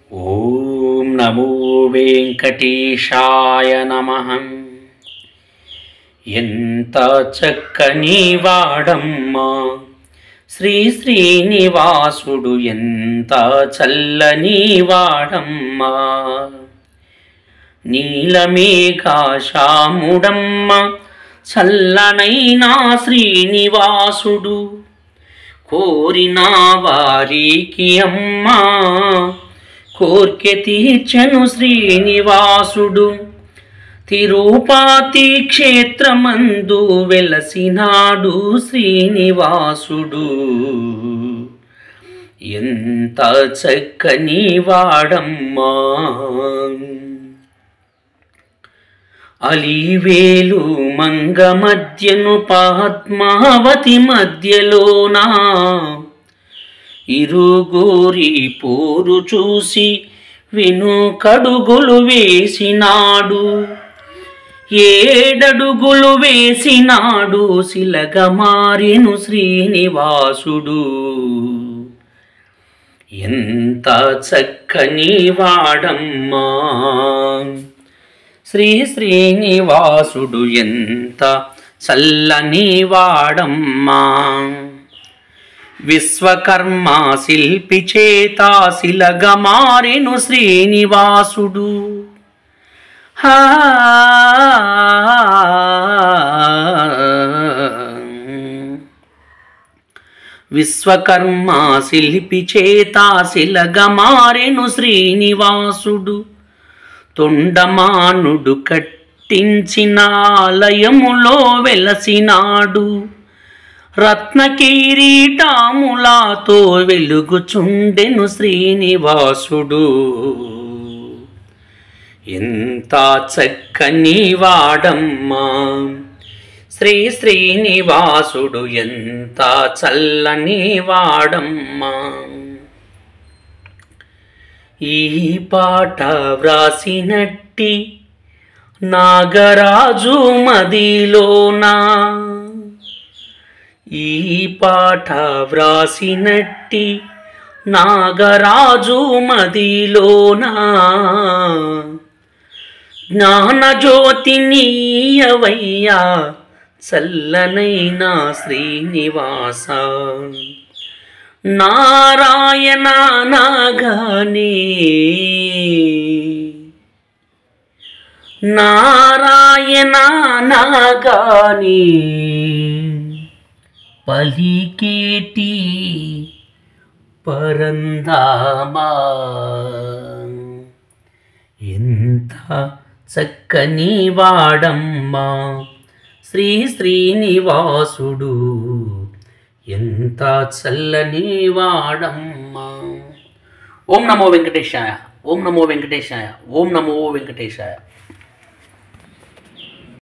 ఓం నమో వెంకటేశాయ నమః. ఎంత చక్కని వాడమ్మా శ్రీ శ్రీనివాసుడు, ఎంత చల్లని వాడమ్మా. నీలమేఘాశ్యాముడమ్మ చల్లనైనా శ్రీనివాసుడు, కోరిన వారికి అమ్మా కోర్కె తీర్చెను శ్రీనివాసుడు. తిరుపతి క్షేత్రమందు వెలసినాడు శ్రీనివాసుడు, ఎంత చక్కని వాడమ్మా. అలివేలు మంగ మధ్యను పద్మావతి మధ్యలోనా, ఇరుగోరి పోరు చూసి వెనుకడుగులు వేసినాడు. 7 అడుగులు వేసినాడు, శిలగా మారెను శ్రీనివాసుడు, ఎంత చక్కని వాడమ్మా. శ్రీనివాసుడు ఎంత చల్లని వాడమ్మా. విశ్వకర్మ శిల్పి చేత శిలగా మారెను శ్రీనివాసుడు. విశ్వకర్మ శిల్పి చేత శిలగా మారెను శ్రీనివాసుడు. తొండమానుడు కట్టించిన ఆలయములో వెలసినాడు. రత్న కిరీటములతో వెలుగుచుండెను శ్రీనివాసుడు, ఎంత చక్కని వాడమ్మా. శ్రీనివాసుడు ఎంత చల్లని వాడమ్మా. ఈ పాట వ్రాసినట్టి నాగరాజు మదిలోనా, ఈ పాట వ్రాసినట్టి నాగరాజు మదిలోనా, జ్ఞానజ్యోతినీయవయ్యా చల్లనైనా శ్రీనివాస. నారాయణ నాగానే, నారాయణ నాగానే పలికేటి పరంధామా, ఎంత చక్కని వాడమ్మా. శ్రీనివాసుడు ఎంత చల్లని వాడమ్మా. ఓం నమో వెంకటేశాయ, ఓం నమో వెంకటేశాయ, ఓం నమో వెంకటేశాయ.